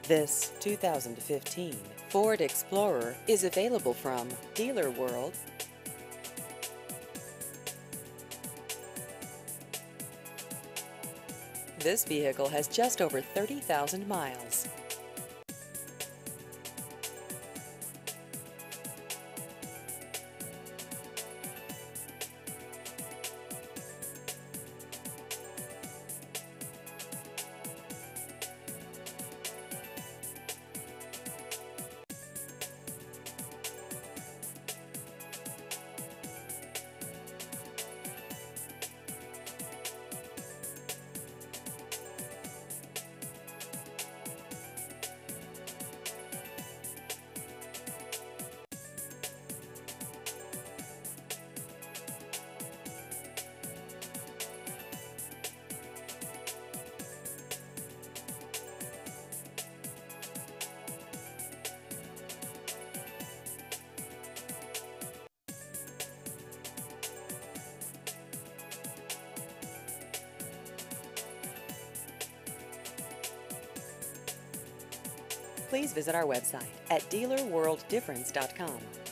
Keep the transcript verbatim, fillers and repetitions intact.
This two thousand fifteen Ford Explorer is available from Dealer World. This vehicle has just over thirty thousand miles. Please visit our website at dealer world difference dot com.